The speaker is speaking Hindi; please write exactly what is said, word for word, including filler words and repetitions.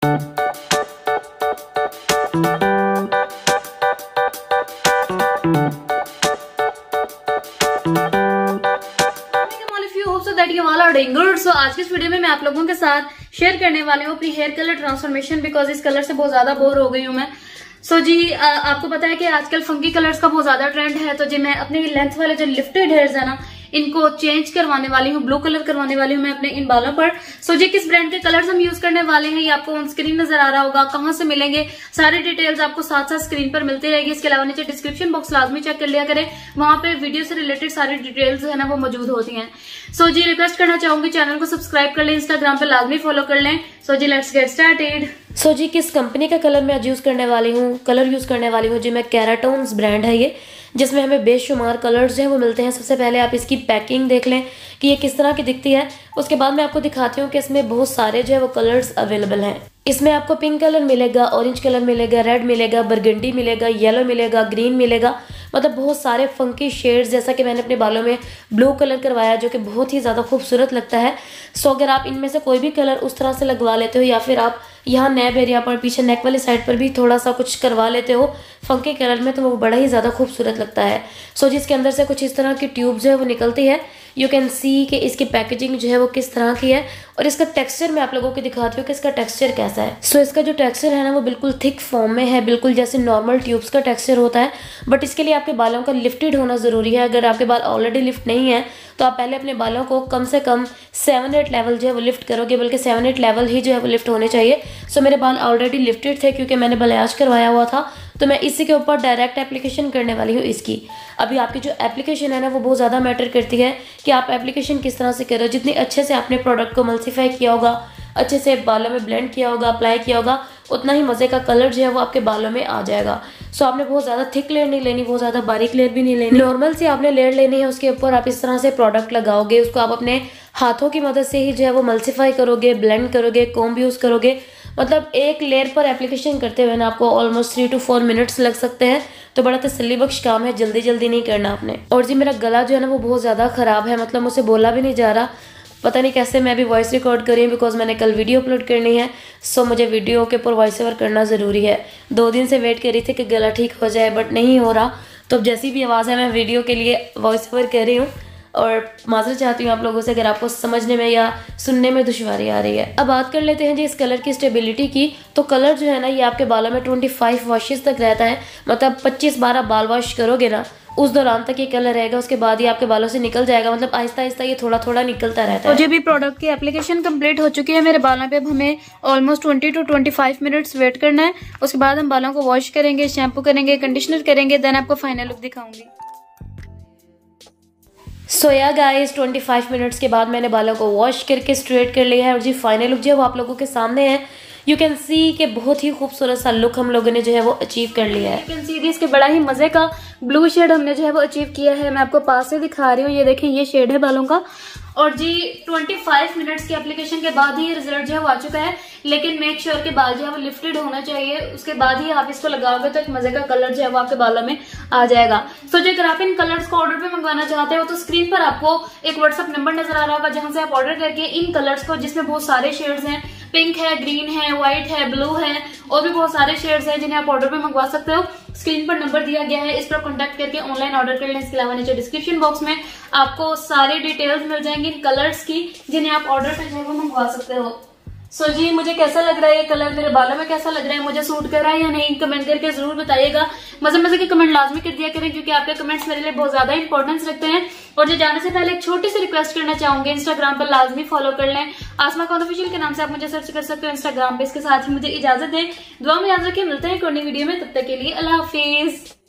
सो आज के इस वीडियो में मैं आप लोगों के साथ शेयर करने वाली हूँ अपनी हेयर कलर ट्रांसफॉर्मेशन, बिकॉज इस कलर से बहुत ज्यादा बोर हो गई हूँ मैं। सो so जी आ, आपको पता है कि आजकल फंकी कलर्स का बहुत ज्यादा ट्रेंड है, तो जी मैं अपने लेंथ वाले जो लिफ्टेड हेयर्स है ना, इनको चेंज करवाने वाली हूँ, ब्लू कलर करवाने वाली हूँ मैं अपने इन बालों पर। सो so जी किस ब्रांड के कलर्स हम यूज करने वाले हैं ये आपको ऑन स्क्रीन नजर आ रहा होगा, कहाँ से मिलेंगे सारी डिटेल्स आपको साथ साथ स्क्रीन पर मिलती रहेगी। इसके अलावा नीचे डिस्क्रिप्शन बॉक्स लाजमी चेक कर लिया करें, वहां पे वीडियो से रिलेटेड सारी डिटेल्स है ना वो मौजूद होती हैं। सो so जी रिक्वेस्ट करना चाहूंगी चैनल को सब्सक्राइब कर लें, इंस्टाग्राम पे लाजमी फॉलो कर लें। सो so जी लेट्स गेट स्टार्टेड। सो जी किस कंपनी का कलर मैं आज यूज करने वाली हूँ, कलर यूज करने वाली हूँ जी मैं केराटोन्स ब्रांड है ये, जिसमें हमें बेशुमार कलर्स जो है वो मिलते हैं। सबसे पहले आप इसकी पैकिंग देख लें कि ये किस तरह की दिखती है, उसके बाद मैं आपको दिखाती हूँ कि इसमें बहुत सारे जो है वो कलर्स अवेलेबल हैं। इसमें आपको पिंक कलर मिलेगा, ऑरेंज कलर मिलेगा, रेड मिलेगा, बरगंडी मिलेगा, येलो मिलेगा, ग्रीन मिलेगा, मतलब बहुत सारे फंकी शेड्स। जैसा कि मैंने अपने बालों में ब्लू कलर करवाया जो कि बहुत ही ज़्यादा खूबसूरत लगता है। सो अगर आप इनमें से कोई भी कलर उस तरह से लगवा लेते हो, या फिर आप यहाँ नैब एरिया पर पीछे नेक वाली साइड पर भी थोड़ा सा कुछ करवा लेते हो फंकी कलर में, तो वो बड़ा ही ज़्यादा खूबसूरत लगता है। सो जिसके अंदर से कुछ इस तरह की ट्यूब जो है वो निकलती है। यू कैन सी कि इसकी पैकेजिंग जो है वो किस तरह की है, और इसका टेक्सचर मैं आप लोगों को दिखाती हूँ कि इसका टेक्सचर कैसा है। सो so, इसका जो टेक्सचर है ना वो बिल्कुल थिक फॉर्म में है, बिल्कुल जैसे नॉर्मल ट्यूब्स का टेक्सचर होता है, बट इसके लिए आपके बालों का लिफ्टेड होना ज़रूरी है। अगर आपके बाल ऑलरेडी लिफ्ट नहीं है तो आप पहले अपने बालों को कम से कम सेवन एट लेवल जो है वो लिफ्ट करोगे, बल्कि सेवन एट लेवल ही जो है वो लिफ्ट होने चाहिए। सो so, मेरे बाल ऑलरेडी लिफ्टेड थे क्योंकि मैंने बलयाज करवाया हुआ था, तो मैं इसी के ऊपर डायरेक्ट एप्लीकेशन करने वाली हूँ इसकी। अभी आपकी जो एप्लीकेशन है ना वो बहुत ज़्यादा मैटर करती है कि आप एप्लीकेशन किस तरह से करो। जितनी अच्छे से आपने प्रोडक्ट को मल्सीफाई किया होगा, अच्छे से बालों में ब्लेंड किया होगा, अप्लाई किया होगा, उतना ही मज़े का कलर जो है वो आपके बालों में आ जाएगा। सो आपने बहुत ज़्यादा थिक लेयर नहीं लेनी, बहुत ज़्यादा बारीक लेयर भी नहीं लेनी, नॉर्मल सी आपने लेयर लेनी है। उसके ऊपर आप इस तरह से प्रोडक्ट लगाओगे, उसको आप अपने हाथों की मदद से ही जो है वो मल्सीफाई करोगे, ब्लेंड करोगे, कॉम्ब यूज़ करोगे। मतलब एक लेयर पर एप्लीकेशन करते हुए ना आपको almost three to four minutes लग सकते हैं, तो बड़ा तसल्ली बख्श काम है, जल्दी जल्दी नहीं करना आपने। और जी मेरा गला जो है ना वो बहुत ज़्यादा ख़राब है, मतलब मुझसे बोला भी नहीं जा रहा, पता नहीं कैसे मैं अभी वॉइस रिकॉर्ड कर रही हूँ, बिकॉज मैंने कल वीडियो अपलोड करनी है। सो मुझे वीडियो के ऊपर वॉइस ओवर करना ज़रूरी है। दो दिन से वेट कर रही थी कि गला ठीक हो जाए, बट नहीं हो रहा। तो अब जैसी भी आवाज़ है मैं वीडियो के लिए वॉइस ओवर कर रही हूँ, और माजरत चाहती हूँ आप लोगों से अगर आपको समझने में या सुनने में दुश्वारी आ रही है। अब बात कर लेते हैं जी इस कलर की स्टेबिलिटी की। तो कलर जो है ना ये आपके बालों में पच्चीस वॉशेस तक रहता है, मतलब पच्चीस बारह बाल वॉश करोगे ना उस दौरान तक ये कलर रहेगा, उसके बाद ही आपके बालों से निकल जाएगा। मतलब आहिस्ता आहिस्ता ये थोड़ा थोड़ा निकलता रहता है। मुझे भी प्रोडक्ट की एप्लीकेशन कंप्लीट हो चुकी है मेरे बालों पे। अब हमें almost twenty to twenty five minutes wait करना है, उसके बाद हम बालों को वॉश करेंगे, शैम्पू करेंगे, कंडीशनर करेंगे, देन आपको फाइनल लुक दिखाऊंगी। सो या गाइस पच्चीस मिनट्स के बाद मैंने बालों को वॉश करके स्ट्रेट कर लिया है, और जी फाइनल लुक जो है वो आप लोगों के सामने है। यू कैन सी कि बहुत ही खूबसूरत सा लुक हम लोगों ने जो है वो अचीव कर लिया है। यू कैन सी इसके बड़ा ही मजे का ब्लू शेड हमने जो है वो अचीव किया है। मैं आपको पास से दिखा रही हूँ, ये देखें ये शेड है बालों का। और जी पच्चीस मिनट्स की एप्लीकेशन के बाद ही ये रिजल्ट जो है वो आ चुका है, लेकिन मेक श्योर के बाल जो है वो लिफ्टेड होना चाहिए, उसके बाद ही आप इसको लगाओगे तो एक मजे का कलर जो है वो आपके बालों में आ जाएगा। सो जो अगर आप इन कलर्स को ऑर्डर पे मंगवाना चाहते हो तो स्क्रीन पर आपको एक व्हाट्सअप नंबर नजर आ रहा होगा, जहां से आप ऑर्डर करके इन कलर्स को, जिसमें बहुत सारे शेड्स हैं, पिंक है, ग्रीन है, व्हाइट है, ब्लू है, और भी बहुत सारे शेड्स हैं जिन्हें आप ऑर्डर पे मंगवा सकते हो। स्क्रीन पर नंबर दिया गया है, इस पर कॉन्टेक्ट करके ऑनलाइन ऑर्डर कर लें। इसके अलावा नीचे डिस्क्रिप्शन बॉक्स में आपको सारी डिटेल्स मिल जाएंगी इन कलर्स की, जिन्हें आप ऑर्डर पे जो है वो मंगवा सकते हो। सो so जी मुझे कैसा लग रहा है ये कलर, मेरे बालों में कैसा लग रहा है, मुझे सूट कर रहा है या नहीं, कमेंट करके जरूर बताइएगा। मजे मजे के कमेंट लाजमी कर दिया करें, क्योंकि आपके कमेंट्स मेरे लिए बहुत ज्यादा इंपॉर्टेंस रखते हैं। और जो जाने से पहले एक छोटी सी रिक्वेस्ट करना चाहूंगी, इंस्टाग्राम पर लाजमी फॉलो कर लें, आसमा खान ऑफिशियल के नाम से आप मुझे सर्च कर सकते हो इंस्टाग्राम पे। इसके साथ ही मुझे इजाजत दें, दुआ में याद रखें, मिलते हैं एक और नई वीडियो में, तब तक के लिए अल्लाह हाफिज।